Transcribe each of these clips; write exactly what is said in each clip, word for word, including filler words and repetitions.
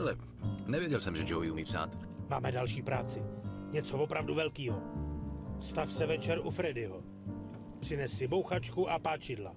Hele, nevěděl jsem, že Joey umí psát. Máme další práci. Něco opravdu velkýho. Stav se večer u Freddyho. Přines si bouchačku a páčidla.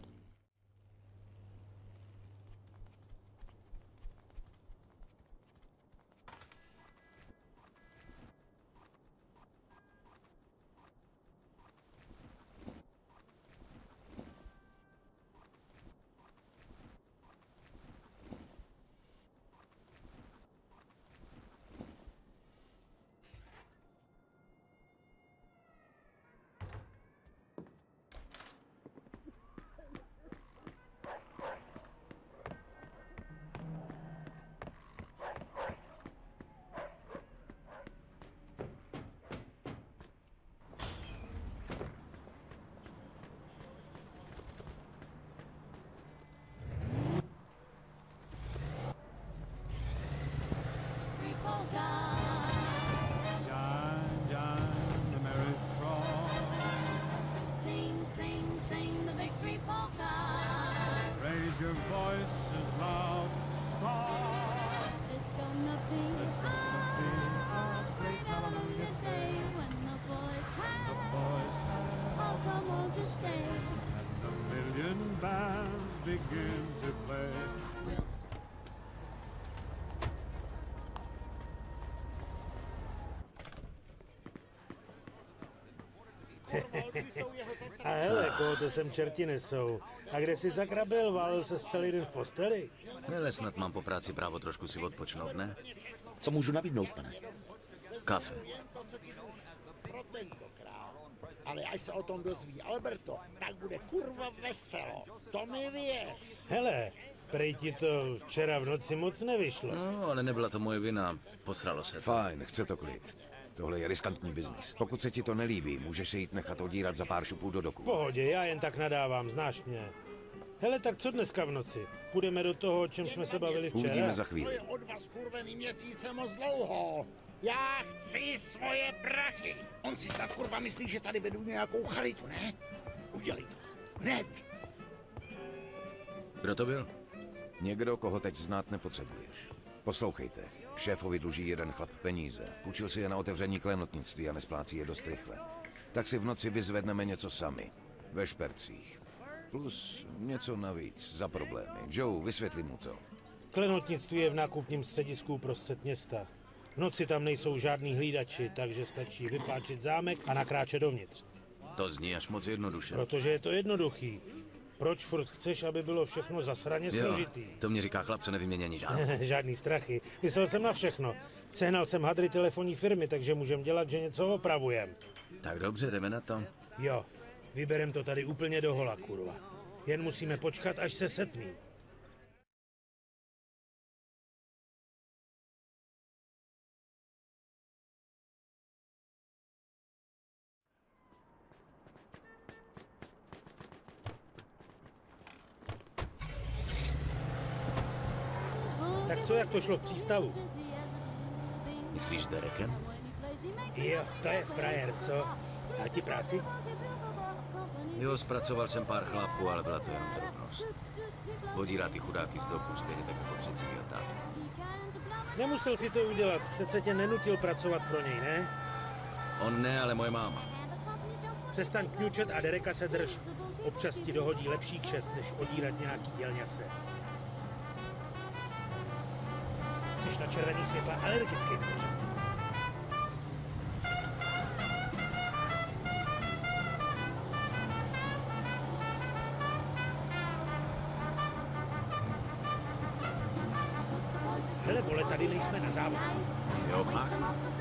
A hele, koho to sem čerti nesou. A kde jsi sakra byl? Válil se celý den v posteli? Hele, snad mám po práci právo trošku si odpočnout, ne? Co můžu nabídnout, pane? Kafe. Ale až se o tom dozví Alberto, tak bude kurva veselo. To mi věř. Hele, prej ti to včera v noci moc nevyšlo. No, ale nebyla to moje vina. Posralo se to. Fajn, chce to klid. Tohle je riskantní biznis. Pokud se ti to nelíbí, můžeš se jít nechat odírat za pár šupů do doku. V pohodě, já jen tak nadávám, znáš mě. Hele, tak co dneska v noci? Půjdeme do toho, o čem jsme se bavili včera? Uvidíme za To chvíli. je od vás kurvený měsíce moc dlouho. Já chci svoje prachy. On si snad kurva myslí, že tady vedu nějakou charitu, ne? Udělej to. Hned. Kdo to byl? Někdo, koho teď znát nepotřebuješ. Poslouchejte, šéfovi dluží jeden chlap peníze. Půjčil si je na otevření klenotnictví a nesplácí je dost rychle. Tak si v noci vyzvedneme něco sami. Ve špercích. Plus něco navíc za problémy. Joe, vysvětli mu to. Klenotnictví je v nákupním středisku uprostřed města. V noci tam nejsou žádný hlídači, takže stačí vypáčit zámek a nakráčet dovnitř. To zní až moc jednoduše. Protože je to jednoduchý. Proč furt chceš, aby bylo všechno zasraně složitý? Jo, to mě říká chlap, co nevyměnění žádný. Žádný strachy. Myslel jsem na všechno. Sehnal jsem hadry telefonní firmy, takže můžem dělat, že něco opravujem. Tak dobře, jdeme na to. Jo, vyberem to tady úplně do hola, kurva. Jen musíme počkat, až se setmí. Tak co, jak to šlo v přístavu? Myslíš s Derekem? Jo, to je frajer, co? Dá ti práci? Jo, zpracoval jsem pár chlápků, ale byla to jenom drobnost. Odírá ty chudáky z doku, stejně tak jako předtím a tátu. Nemusel si to udělat, přece tě nenutil pracovat pro něj, ne? On ne, ale moje máma. Přestaň kňučet a Dereka se drž. Občas ti dohodí lepší kšeft, než odírat nějaký dělňase. Jsi na červený světla alergický nebo co? Hele, vole, tady nejsme na závodu. Jo, fakt?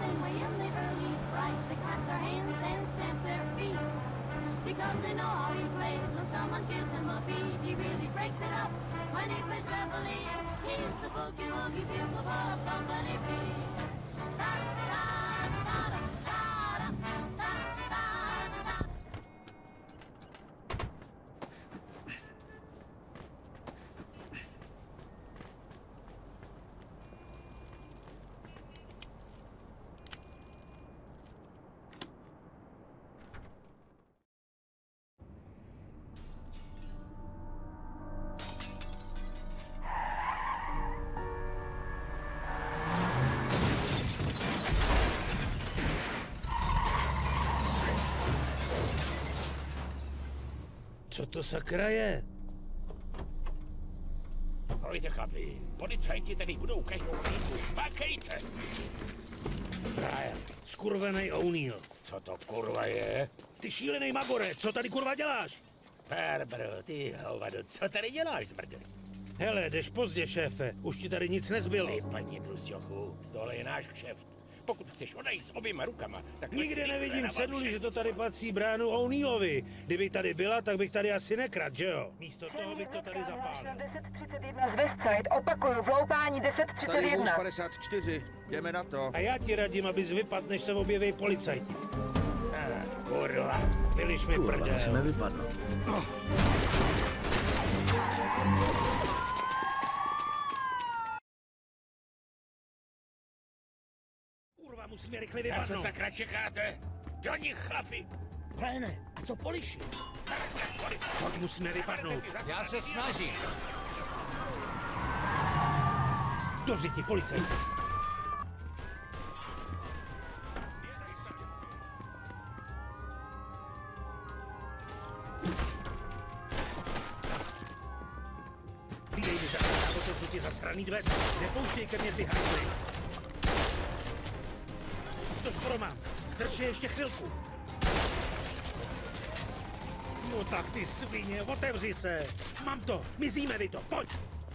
Because they know how he plays. When someone gives him a beat, he really breaks it up. When he plays reveille, he's the boogie woogie bugle of Company B. Da da da da da da da da. Co to sakra je? Pojďte, chlapi, policajti tady budou každou chvíli. Makejte! Brian, skurvenej O'Neill. Co to kurva je? Ty šílený Magore, co tady kurva děláš? Barbro, ty hovado, co tady děláš, zmrdě? Hele, jdeš pozdě, šéfe, už ti tady nic nezbylo. Vypadni, tlusťochu, tohle je náš kšeft. Pokud chceš odejít s oběma rukama, tak... Nikde nevidím ceduli, že to tady patří Brianu O'Neillovi. Kdybych tady byla, tak bych tady asi nekradl, že jo? Místo toho bych to tady zapálil. deset třicet jedna z Westside, opakuju, vloupání deset třicet Tady jedna. vůz padesát čtyři, jdeme na to. A já ti radím, abys vypadl, než se objeví policajti. Ah, kurva. Byliš mi Kurva, prdel. musíme vypadnout. Kurva, musíme rychle Na co vypadnout. sakra čekáte? Do nich, chlapi! Briane, a co poliši? Pojď, musíme vypadnout. Já se snažím. Do řiti, policajti. Hlídej mi za to jsou ti zasraný dveře. Nepouštěj ke mně ty hajzly. To skoro mám. Zdrž je ještě chvilku. No tak ty svině, otevři se. Mám to, mizíme vy to, pojď.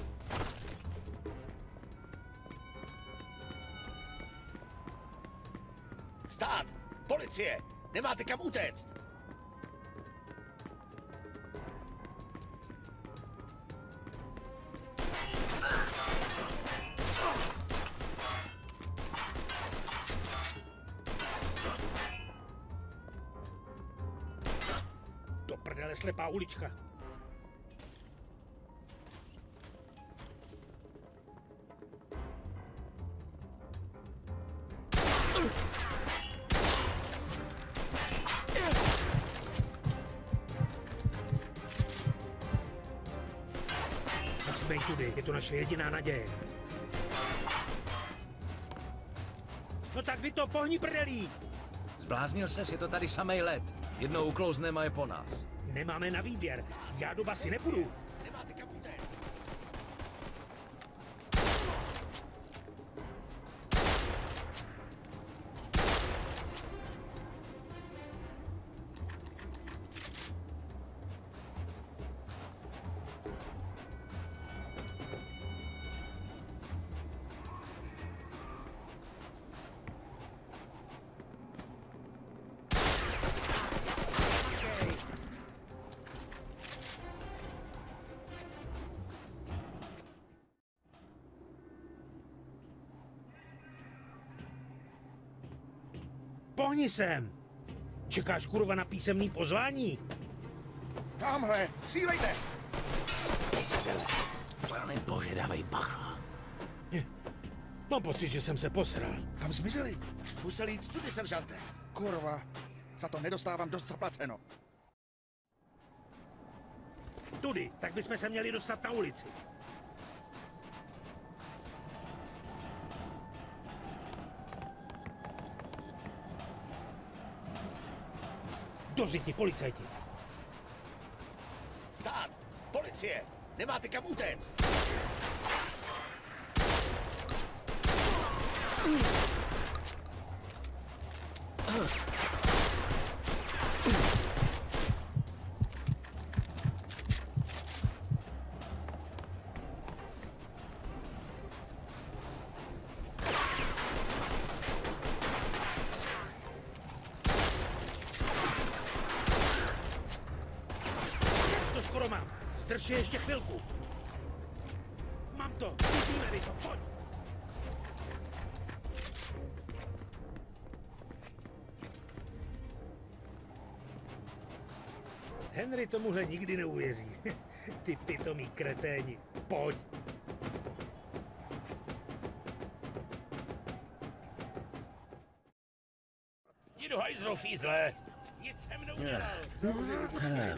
Stát! Policie! Nemáte kam utéct! Do prdele slepá ulička. Musíme jít tudy, je to naše jediná naděje. No tak vy to pohni prdelí! Zbláznil ses, je to tady samej led. Jednou uklouzneme a je po nás. Nemáme na výběr, já do basy nepůjdu. Nemáte kam utéct! Pohni sem! Čekáš kurva na písemný pozvání? Tamhle, cílejte! Pane bože, dávej bacha. Mám pocit, že jsem se posral. Tam zmizeli. Museli jít tudy, seržante. Kurva, za to nedostávám dost zaplaceno. Tudy, tak bychom se měli dostat na ulici. Do řiti, policajti. Stát! Policie! Nemáte kam utéct! To skoro mám. Zdrž je ještě chvilku. Mám to, musíme vy to, pojď. Henry tomuhle nikdy neuvěří. Ty pitomí kreténi. Pojď. Jdu hajzlo, fízle! Nic se mnou nedělal!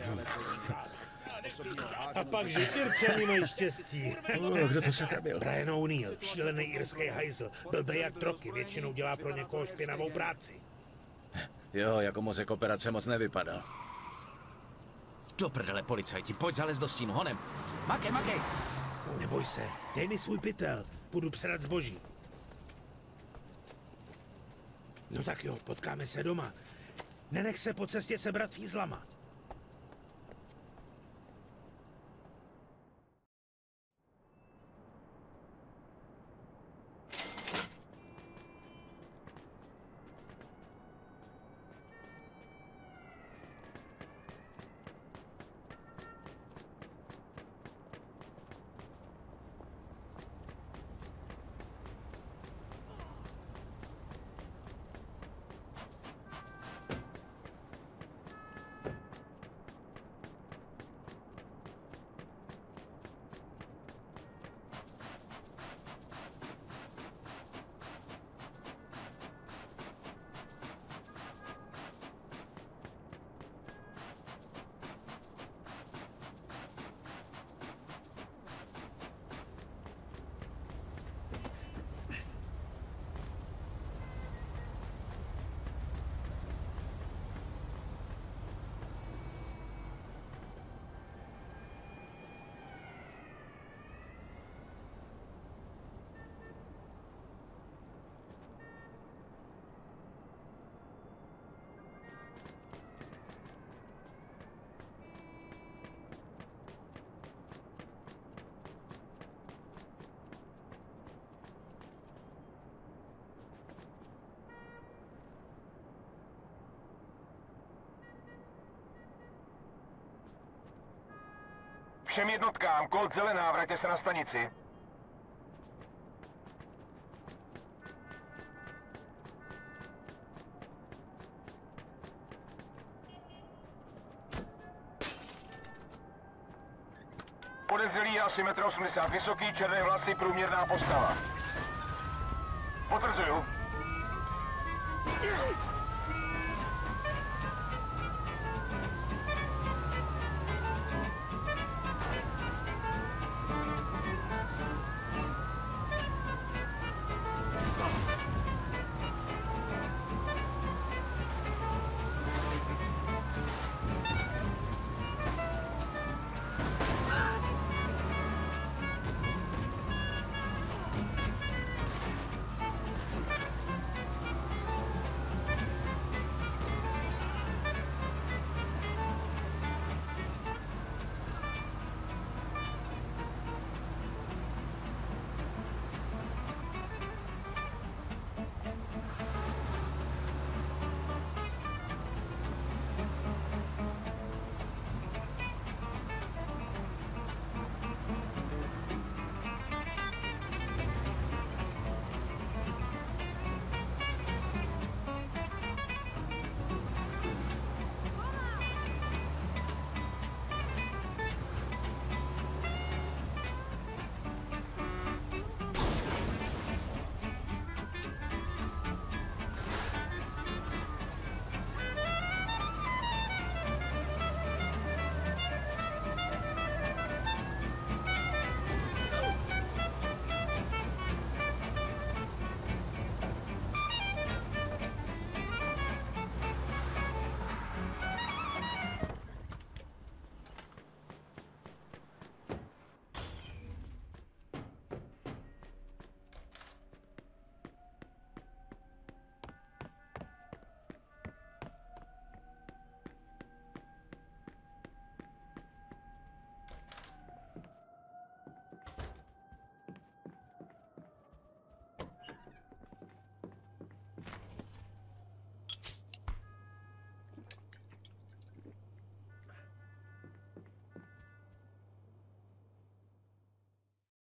A pak, že Irčani mají štěstí. Kdo to sakra byl? Brian O'Neill, šílený irský hajzl. Blbej jak troky, většinou dělá pro někoho špinavou práci. Jo, jako mozek operace moc nevypadá. Do prdele, policajti, pojď zalez do stínu, honem. Makej, makej. Neboj se, dej mi svůj pytel, budu předat zboží. No tak jo, potkáme se doma. Nenech se po cestě sebrat fízlama. Všem jednotkám, kód zelená, vraťte se na stanici. Podezřelý asi metr osmdesát, vysoký, černé vlasy, průměrná postava. Potvrzuju.